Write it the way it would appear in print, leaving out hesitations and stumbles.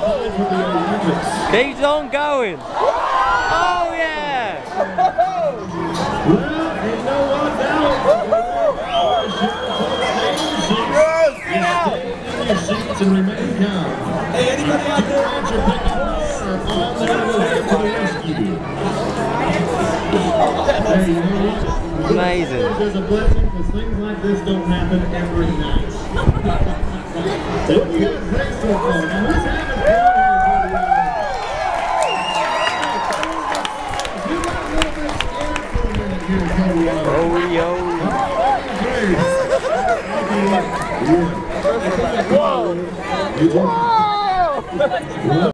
Keeps on going. Oh yeah! Well, ain't no one down. Your seats and remain calm. Hey, anybody out there? You're picking are all there to the rescue. There you go. Amazing. There's a blessing because things like this don't happen every night. So we got a great so far. Now who's having fun here? You got a little bit scared for a minute here, Cody. Oh, yo. Whoa!